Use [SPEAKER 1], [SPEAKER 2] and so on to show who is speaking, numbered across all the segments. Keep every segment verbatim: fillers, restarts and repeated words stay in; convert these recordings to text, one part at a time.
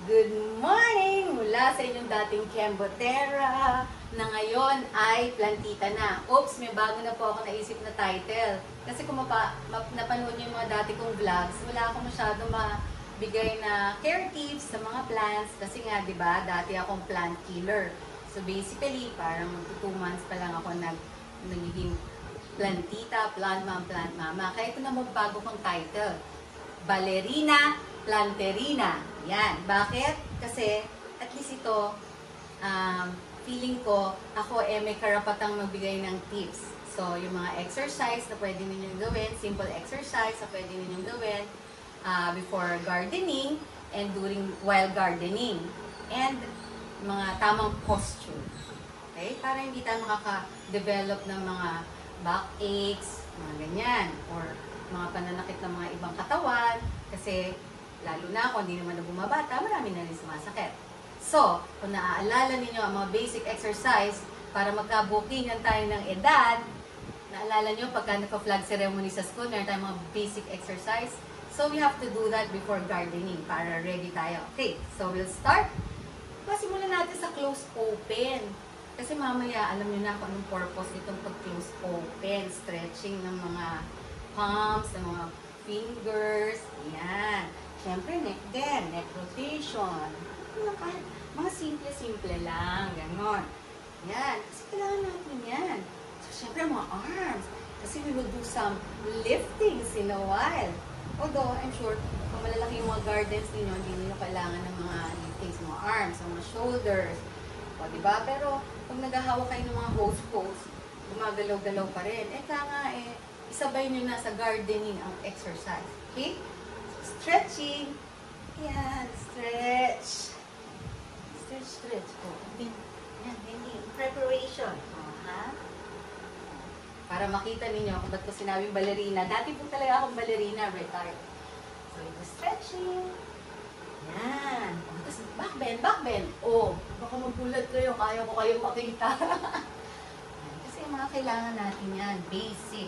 [SPEAKER 1] Good morning mula sa inyong dating Kembotera na ngayon ay plantita na. Oops, may bago na po ako naisip na title. Kasi kung mapa, map, napanood niyo yung mga dati kong vlogs, wala akong masyado mabigay na care tips sa mga plants. Kasi nga, di ba, dati akong plant killer. So basically, parang two months pa lang ako nag, nagiging plantita, plant mom, plant mama. Kaya ito na magbago kong title. Ballerina Planterina. Yan. Bakit? Kasi, at least ito, um, feeling ko, ako eh may karapatang magbigay ng tips. So, yung mga exercise na pwede ninyong gawin, simple exercise na pwede ninyong gawin uh, before gardening and during while gardening. And mga tamang posture. Okay? Para hindi tayo makaka-develop ng mga backaches, mga ganyan, or mga pananakit ng mga ibang katawan. Kasi, lalo na kung hindi naman na bumabata, marami na rin sumasakit. So, kung naaalala ninyo ang mga basic exercise para magka-bookingan tayo ng edad, naalala nyo pagka naka-flag ceremony sa school, meron tayong mga basic exercise. So, we have to do that before gardening para ready tayo. Okay, so we'll start. Pasimulan natin sa close open. Kasi mamaya, alam nyo na kung anong purpose itong pag-close open. Stretching ng mga palms, ng mga fingers. Yan. Siyempre, neck din. Neck rotation. Kahit mga simple-simple lang. Ganon. Yan. Kasi kailangan natin yan. So, siyempre, mga arms. Kasi we will do some liftings in a while. Although, I'm sure, kung malalaki yung mga gardens ninyo, hindi ninyo kailangan ng mga liftings, mga arms, mga shoulders. O, diba? Pero, pag naghahawak kayo ng mga hose-hose, gumagalaw-galaw pa rin. Eh, kaya nga, eh, isabay nyo na sa gardening ang exercise. Okay? Stretching. Yan, stretch. Stretch, stretch. Oh, yan, hindi. Preparation. Oh, ha? Para makita ninyo kung ba't ko sinabing ballerina. Dati po talaga akong ballerina, retired. So, ito stretching. Yan. Oh, tapos back bend, back bend. Oh, baka magulat kayo. Kaya ko kayong makita. Yan, kasi mga kailangan natin yan. Basic.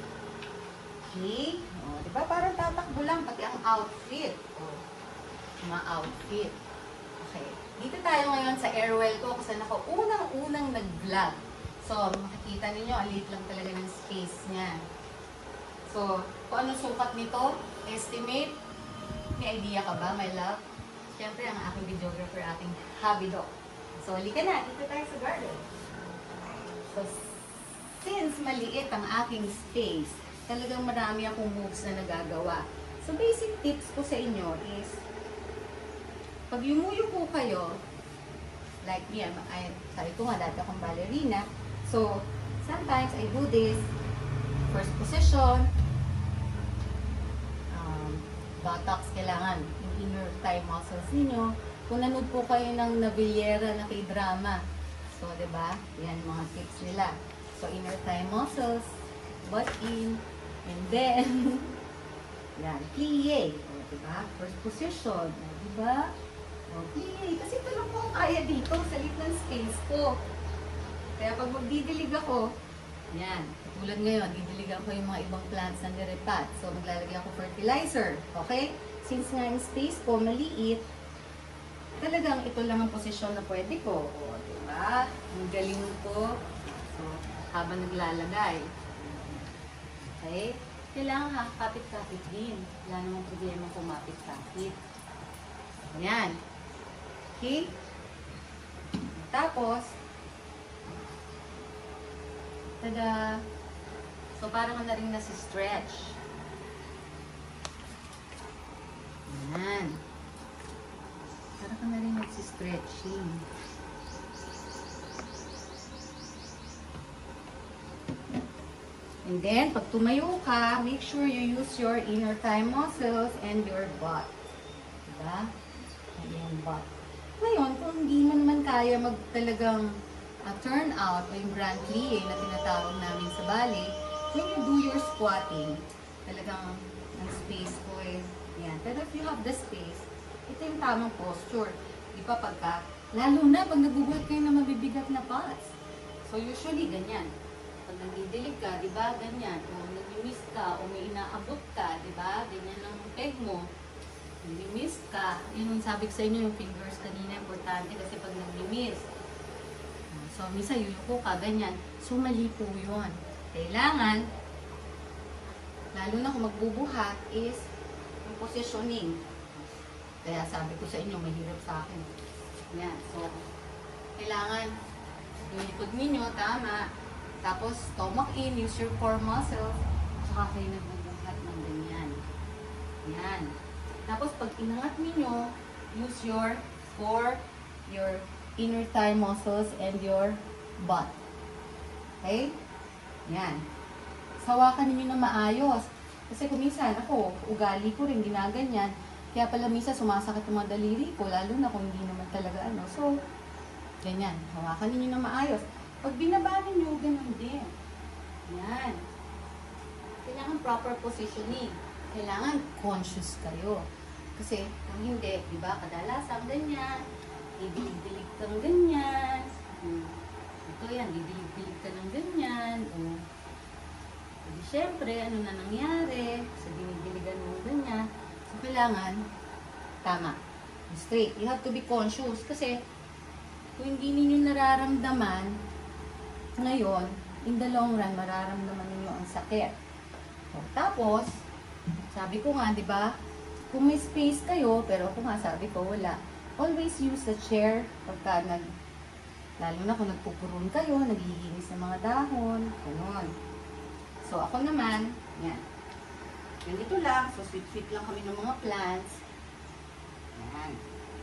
[SPEAKER 1] Okay? O, diba? Parang tatakbo lang pati ang outfit. O, mga outfit. Okay. Dito tayo ngayon sa airwell ko kasi ako unang-unang nag-vlog. So, makikita ninyo, alit lang talaga ng space niya. So, kung anong sukat nito, estimate. May idea ka ba, my love? Siyempre, ang aking videographer, ating hobby dog. So, halika na. Dito tayo sa garden. So, since maliit ang aking space, talagang marami akong moves na nagagawa. So, basic tips ko sa inyo is, pag yumuyo po kayo, like me, I, sabi ko nga, dati akong ballerina. So, sometimes I do this, first position, um, buttocks kailangan, yung inner thigh muscles ninyo. Kung nanood po kayo ng Navillera na kay drama, so, diba? Yan mga tips nila. So, inner thigh muscles, butt in, and then, yan, plie. O, diba? First position. O, diba? O, plie. Kasi ito lang po ang kaya dito sa little space ko. Kaya pag magdidilig ako, yan. Tulad ngayon, didiligan ko yung mga ibang plants na nirepat. So, maglalagay ako fertilizer. Okay? Since nga yung space ko maliit, talagang ito lang ang posisyon na pwede ko. O, diba? Ang galing ko. So, habang naglalagay. Okay? Kailangan kakapit-kapit din. Wala namang problema kumapit-kapit. Ayan. Okay? Tapos, tada! So, parang ka na rin nasi-stretch. Ayan. Parang ka na rin nasi-stretching. And then, pag tumayo ka, make sure you use your inner thigh muscles and your butt. Diba? Ayan, butt. Ngayon, kung hindi mo naman kaya mag talagang uh, turn out o yung grand plie na tinatawag namin sa ballet, when you do your squatting, talagang ang space ko is, yan. Pero if you have the space, ito yung tamang posture. Di ba pagka, lalo na pag nagubuhat kayo na mabibigat na pots. So, usually, ganyan. Pag nagdidilig ka, di ba, ganyan. O nag-miss ka, o may inaabot ka, di ba, ganyan lang ang peg mo. Nag-miss ka. Yun yung sabi ko sa inyo, yung fingers kanina, importante kasi pag nag-miss. So, misa yuyuko ka, ganyan. So, mali po yun. Kailangan, lalo na kung magbubuhat, is yung positioning. Kaya sabi ko sa inyo, mahirap sa akin. Yan. So, kailangan, yung likod ninyo, tama. Tapos, stomach in, use your core muscles. Saka kayo nagbubuhat ng ganyan. Yan. Tapos, pag inangat ninyo, use your core, your inner thigh muscles, and your butt. Okay? Yan. Sawakan ninyo na maayos. Kasi kung minsan, ako, ugali ko rin, ginaganyan. Kaya pala minsan, sumasakit yung mga daliri ko, lalo na kung hindi naman talaga ano. So, ganyan. Hawakan ninyo na maayos. Pag binaba ninyo, ganun din. Yan. Kailangan proper positioning. Kailangan conscious kayo. Kasi, kung hindi, di ba, kadalasan ganyan, didilig-dilig kang ganyan. Hmm. Ito yan, didilig-dilig ka ng ganyan. O, di syempre, ano na nangyari? Sa dinidiligan mo ganyan. So, kailangan, tama. Straight. You have to be conscious. Kasi, kung hindi ninyo nararamdaman, ngayon, in the long run, mararamdaman ninyo ang sakit. So, tapos, sabi ko nga, di ba, kung may space kayo, pero ako nga sabi ko, wala. Always use the chair pagka nag, lalo na kung nagpupurun kayo, nagiginis ng mga dahon, gano'n. So, ako naman, yan. Ganito lang, so sweet-sweet lang kami ng mga plants. Yan.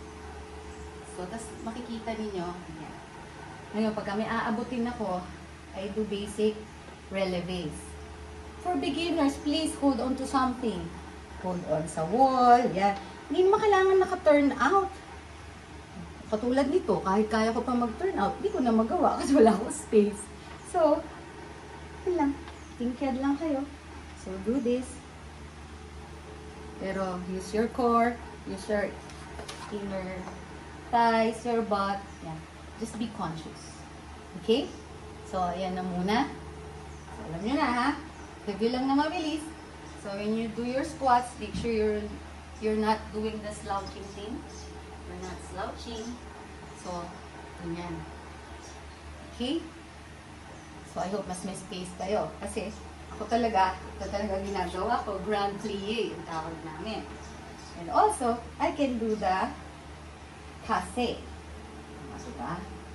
[SPEAKER 1] So, tas makikita ninyo, yan. Ngayon, pag kami aabutin ako, I do basic releves. For beginners, please hold on to something. Hold on sa wall, yan. Hindi naman kailangan naka-turn out. Katulad nito, kahit kaya ko pa mag-turn out, hindi ko na magawa kasi wala akong space. So, yun lang. Tingkad lang kayo. So, do this. Pero, use your core, use your inner thighs, your butt. Yan. Just be conscious. Okay? So, ayan na muna. So, alam nyo na ha. Review lang na mabilis. So, when you do your squats, make sure you're, you're not doing the slouching thing. You're not slouching. So, ganyan. Okay? So, I hope mas may space kayo. Kasi, ako talaga, ito talaga ginagawa ko, grand plie, yung tawag namin. And also, I can do the kase. Diba?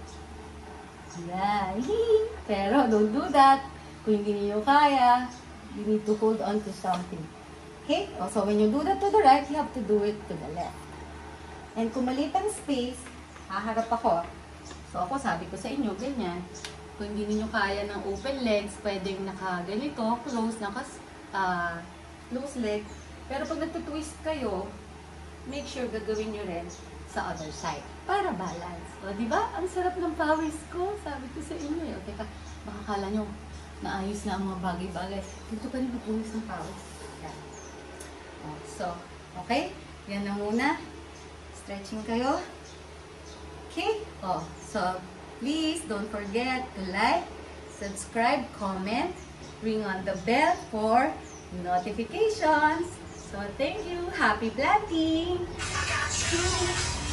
[SPEAKER 1] Yan. Pero, don't do that. Kung hindi niyo kaya, you need to hold on to something. Okay? So, when you do that to the right, you have to do it to the left. And kung maliit ang space, haharap ako. So, ako sabi ko sa inyo, ganyan. Kung hindi niyo kaya ng open legs, pwedeng naka-ganito, close, nakas, uh, close leg. Pero pag nagtutwist kayo, make sure gagawin nyo rin sa other side. Para balance. O, di ba? Ang sarap ng pawis ko. Sabi ko sa inyo. O, teka, baka kala nyo, naayos na ang mga bagay-bagay. Dito pa rin magpuwis ng pawis. Yan. O, so, okay? Yan na muna. Stretching kayo. Okay? O, so, please don't forget to like, subscribe, comment, ring on the bell for notifications. So, thank you. Happy planting!